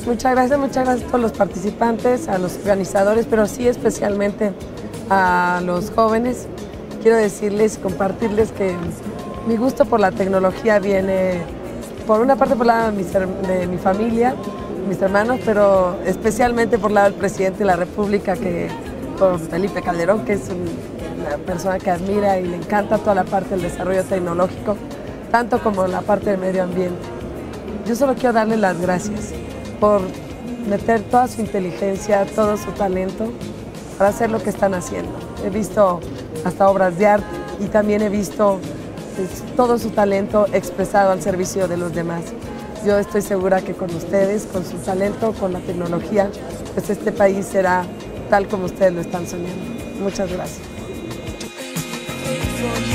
Muchas gracias a todos los participantes, a los organizadores, pero sí especialmente a los jóvenes. Quiero decirles, compartirles que mi gusto por la tecnología viene, por una parte por el lado de mi familia, mis hermanos, pero especialmente por el lado del presidente de la República, por Felipe Calderón, que es una persona que admira y le encanta toda la parte del desarrollo tecnológico, tanto como la parte del medio ambiente. Yo solo quiero darle las gracias por meter toda su inteligencia, todo su talento para hacer lo que están haciendo. He visto hasta obras de arte y también he visto todo su talento expresado al servicio de los demás. Yo estoy segura que con ustedes, con su talento, con la tecnología, pues este país será tal como ustedes lo están soñando. Muchas gracias.